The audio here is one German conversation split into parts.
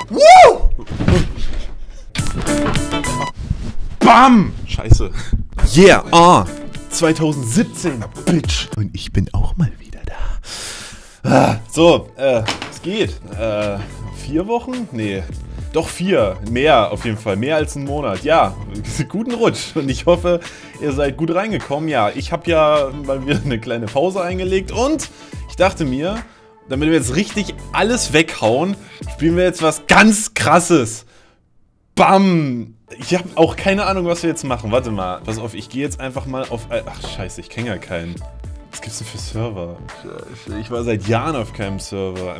Woo! Bam! Scheiße. Yeah, 2017, Bitch. Und ich bin auch mal wieder da. So, es geht. 4 Wochen? Nee. Doch 4. Mehr auf jeden Fall. Mehr als einen Monat. Ja, guten Rutsch. Und ich hoffe, ihr seid gut reingekommen. Ja, ich habe ja mal wieder eine kleine Pause eingelegt. Und ich dachte mir, damit wir jetzt richtig alles weghauen, spielen wir jetzt was ganz Krasses. Bam! Ich habe auch keine Ahnung, was wir jetzt machen. Warte mal. Pass auf, ich gehe jetzt einfach mal auf... Ach, scheiße, ich kenne ja keinen. Was gibt's denn für Server? Scheiße, ich war seit Jahren auf keinem Server.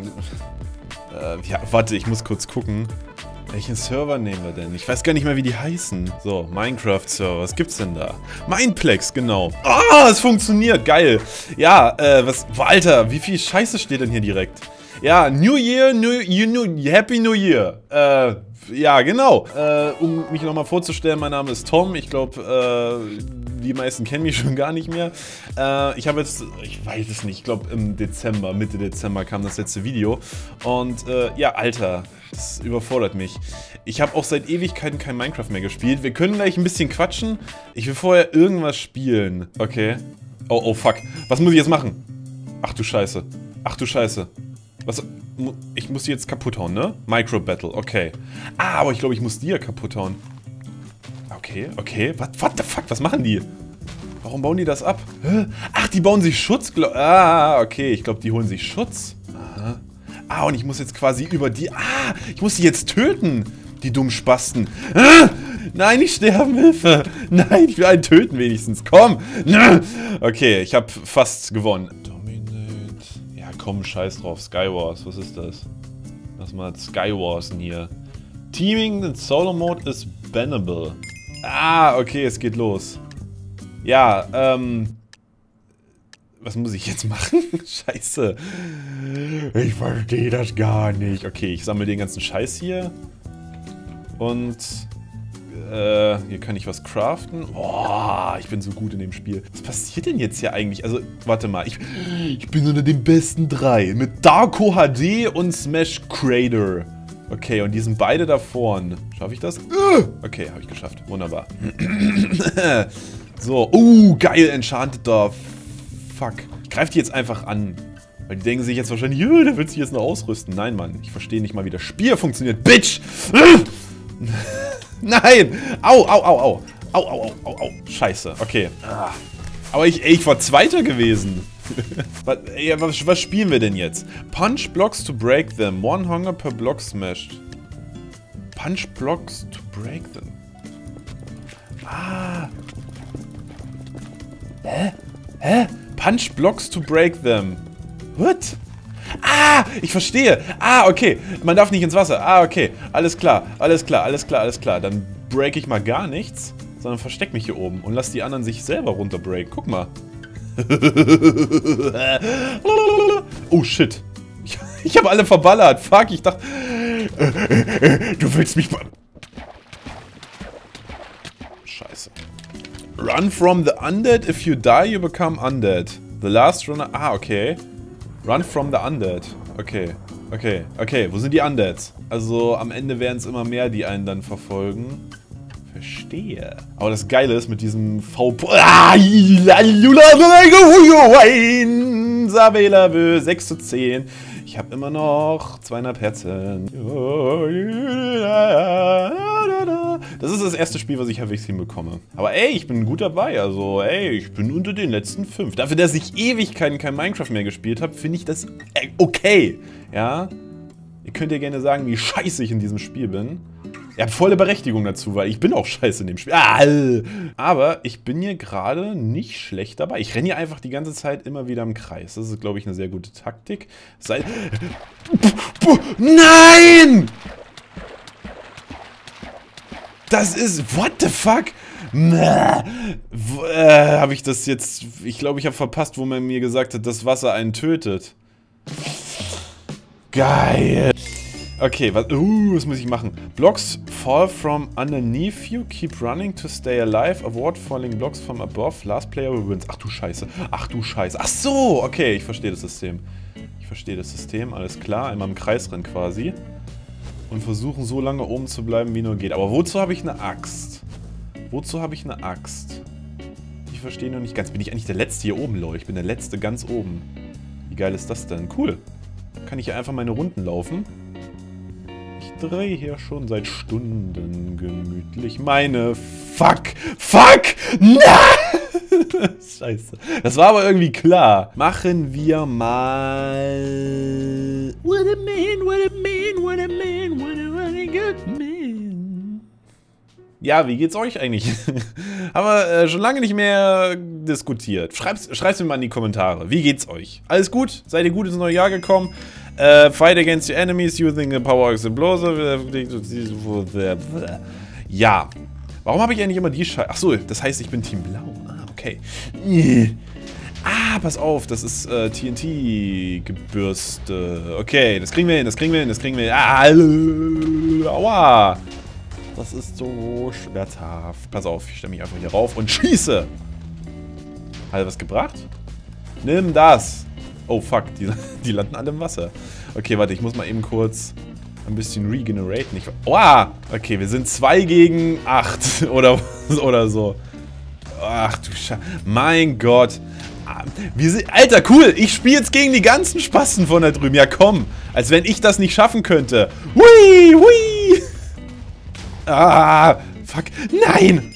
Ja, warte, ich muss kurz gucken. Welchen Server nehmen wir denn? Ich weiß gar nicht mehr, wie die heißen. So, Minecraft-Server, was gibt's denn da? Mineplex, genau. Ah, es funktioniert, geil. Ja, boah, Alter, wie viel Scheiße steht denn hier direkt? Ja, New Year, Happy New Year. Ja, genau. Um mich nochmal vorzustellen, mein Name ist Tom. Ich glaube, die meisten kennen mich schon gar nicht mehr. Ich habe jetzt, ich weiß es nicht, ich glaube im Dezember, Mitte Dezember kam das letzte Video. Und ja, Alter, das überfordert mich. Ich habe auch seit Ewigkeiten kein Minecraft mehr gespielt. Wir können gleich ein bisschen quatschen. Ich will vorher irgendwas spielen. Okay. Oh, fuck. Was muss ich jetzt machen? Ach du Scheiße. Ach du Scheiße. Was? Ich muss die jetzt kaputt hauen, ne? Micro Battle, okay. Ah, aber ich glaube, ich muss die ja kaputt hauen. Okay. What the fuck? Was machen die? Warum bauen die das ab? Hä? Ach, die bauen sich Schutz? Okay. Ich glaube, die holen sich Schutz. Aha. Ah, und ich muss jetzt quasi über die... Ah, ich muss die jetzt töten. Die dummen Spasten. Ah, nein, nicht sterben, Hilfe. Nein, ich will einen töten wenigstens. Komm. Okay, ich habe fast gewonnen. Ja, komm, scheiß drauf. Skywars, was ist das? Lass mal Skywarsen hier. Teaming in Solo Mode is bannable. Ah, okay, es geht los. Ja, was muss ich jetzt machen? Scheiße. Ich verstehe das gar nicht. Okay, ich sammle den ganzen Scheiß hier. Und hier kann ich was craften. Boah, ich bin so gut in dem Spiel. Was passiert denn jetzt hier eigentlich? Also, warte mal. Ich bin unter den besten 3. Mit Darko HD und Smash Crater. Okay, und die sind beide da vorne. Schaffe ich das? Okay, habe ich geschafft. Wunderbar. So, geil, Enchanted Dorf. Fuck. Ich greife die jetzt einfach an. Weil die denken sich jetzt wahrscheinlich, der will sich jetzt noch ausrüsten. Nein, Mann. Ich verstehe nicht mal, wie das Spiel funktioniert. Bitch! Nein! Au. Scheiße, okay. Aber ich war Zweiter gewesen. Was spielen wir denn jetzt? Punch blocks to break them. 1 hunger per block smashed. Punch blocks to break them. Ah. Hä? Punch blocks to break them. What? Ah, ich verstehe. Ah, okay. Man darf nicht ins Wasser. Ah, okay. Alles klar. Dann break ich mal gar nichts, sondern versteck mich hier oben und lass die anderen sich selber runterbreaken. Guck mal. Oh, shit. Ich habe alle verballert. Fuck, ich dachte... Du willst mich... Scheiße. Run from the undead. If you die, you become undead. The last runner... Ah, okay. Run from the undead. Okay. Wo sind die Undeads? Also am Ende werden es immer mehr, die einen dann verfolgen. Verstehe. Aber das Geile ist mit diesem Sabela 6 zu 10. Ich habe immer noch 200 Herzen. Das ist das erste Spiel, was ich halbwegs hinbekomme. Aber ey, ich bin gut dabei. Also ey, ich bin unter den letzten 5. Dafür, dass ich Ewigkeiten kein Minecraft mehr gespielt habe, finde ich das okay. Ja? Ihr könnt ja gerne sagen, wie scheiße ich in diesem Spiel bin. Ihr habt volle Berechtigung dazu, weil ich bin auch scheiße in dem Spiel. Aber ich bin hier gerade nicht schlecht dabei. Ich renne hier einfach die ganze Zeit immer wieder im Kreis. Das ist, glaube ich, eine sehr gute Taktik. Nein! Das ist... What the fuck? Habe ich das jetzt... Ich glaube, ich habe verpasst, wo man mir gesagt hat, dass Wasser einen tötet. Geil. Okay, was muss ich machen? Blocks fall from underneath you. Keep running to stay alive. Avoid falling blocks from above. Last player wins. Ach du Scheiße. Ach so, okay, ich verstehe das System. Alles klar. Einmal im Kreis rennen quasi. Und versuchen so lange oben zu bleiben, wie nur geht. Aber wozu habe ich eine Axt? Wozu habe ich eine Axt? Ich verstehe noch nicht ganz. Bin ich eigentlich der Letzte hier oben, Leute? Ich bin der Letzte ganz oben. Wie geil ist das denn? Cool. Kann ich hier einfach meine Runden laufen? Ich drehe hier schon seit Stunden gemütlich meine... Fuck! Nein! Scheiße. Das war aber irgendwie klar. Machen wir mal... What a man, what a man, what a man, what a good man. Ja, wie geht's euch eigentlich? Haben wir schon lange nicht mehr diskutiert. Schreibt's mir mal in die Kommentare. Wie geht's euch? Alles gut? Seid ihr gut ins neue Jahr gekommen? Fight against your enemies using the power of the explosive. Ja. Warum habe ich eigentlich immer die Scheiße? Achso, das heißt, ich bin Team Blau. Ah, okay. Ah, pass auf, das ist TNT-Gebürste. Okay, das kriegen wir hin, das kriegen wir hin, das kriegen wir hin. Ah, aua. Das ist so schmerzhaft. Pass auf, ich stelle mich einfach hier rauf und schieße. Hat er was gebracht? Nimm das. Oh, fuck, die landen alle im Wasser. Okay, warte, ich muss mal eben kurz ein bisschen regeneraten. Oha! Okay, wir sind 2 gegen 8 oder so. Ach du Scheiße. Mein Gott. Alter, cool. Ich spiele jetzt gegen die ganzen Spasten von da drüben. Ja, komm. Als wenn ich das nicht schaffen könnte. Hui, hui. Ah, fuck. Nein.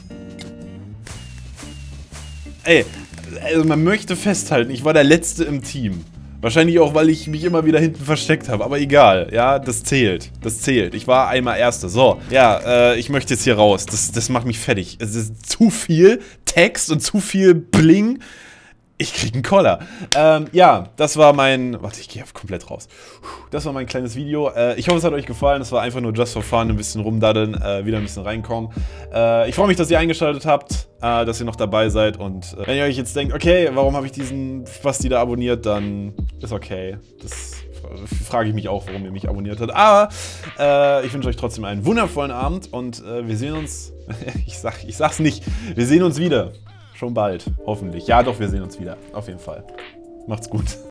Ey, also man möchte festhalten, ich war der Letzte im Team. Wahrscheinlich auch, weil ich mich immer wieder hinten versteckt habe. Aber egal, ja, das zählt. Das zählt. Ich war einmal Erster. So, ja, ich möchte jetzt hier raus. Das macht mich fertig. Es ist zu viel Text und zu viel Bling. Ich krieg einen Koller. Ja, das war mein... Warte, ich gehe komplett raus. Das war mein kleines Video. Ich hoffe, es hat euch gefallen. Es war einfach nur just for fun. Ein bisschen rumdaddeln, wieder ein bisschen reinkommen. Ich freue mich, dass ihr eingeschaltet habt, dass ihr noch dabei seid. Und wenn ihr euch jetzt denkt, okay, warum habe ich diesen Spasti da abonniert, dann ist okay. Das frage ich mich auch, warum ihr mich abonniert habt. Aber ich wünsche euch trotzdem einen wundervollen Abend. Und wir sehen uns... ich sag's nicht. Wir sehen uns wieder. Schon bald, hoffentlich. Ja doch, wir sehen uns wieder. Auf jeden Fall. Macht's gut.